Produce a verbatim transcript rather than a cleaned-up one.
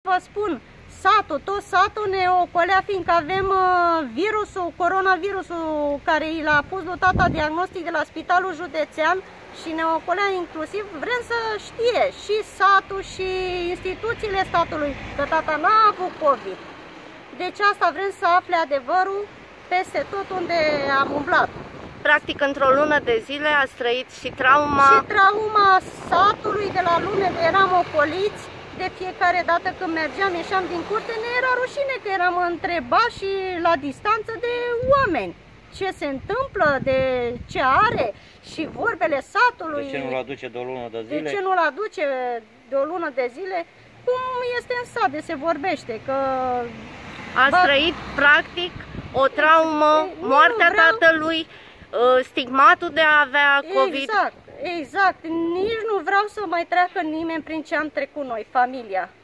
vă spun, satul, tot satul ne ocolea, fiindcă avem uh, virusul, coronavirusul, care i l-a pus lui tata diagnostic de la Spitalul Județean și ne ocolea inclusiv. Vrem să știe și satul și instituțiile statului că tata n-a avut COVID. Deci asta vrem să afle adevărul peste tot unde am umblat. Practic, într-o lună de zile ați trăit și trauma... Și trauma satului, de la lună de eram ocoliți. De fiecare dată când mergeam, ieșeam din curte, ne era rușine că eram întrebați și la distanță de oameni. Ce se întâmplă, de ce are și vorbele satului. De ce nu-l aduce de o lună de zile? De ce nu-l aduce de o lună de zile? Cum este în sat, de se vorbește, că... Ați Bă... trăit, practic, o traumă, nu, moartea vreau... tatălui, stigmatul de a avea COVID. Exact, exact. Nici nu vreau să mai treacă nimeni prin ce am trecut noi, familia.